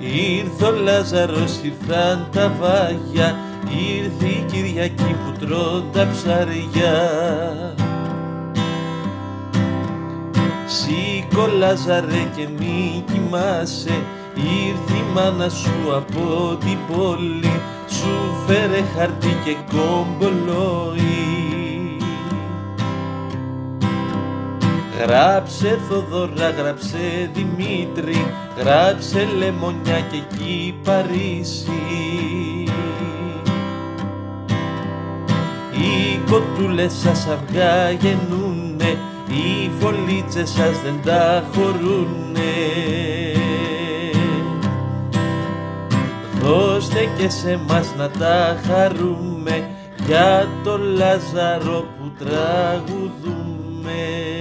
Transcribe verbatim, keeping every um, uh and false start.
Ήρθε ο Λάζαρος, ήρθαν τα βάγια, ήρθε η Κυριακή που τρών τα ψαριά. Σήκω Λάζαρε και μη κοιμάσαι, ήρθε η μάνα σου από την πόλη, σου φέρε χαρτί και κομπολόι. Γράψε Θοδωρά, γράψε Δημήτρη, γράψε Λεμονιά και εκεί Παρίσι. Οι κοτούλες σας αυγά γεννούνε, οι φωλίτσες σας δεν τα χωρούνε. Δώστε και σε μας να τα χαρούμε, για το Λάζαρο που τραγουδούμε.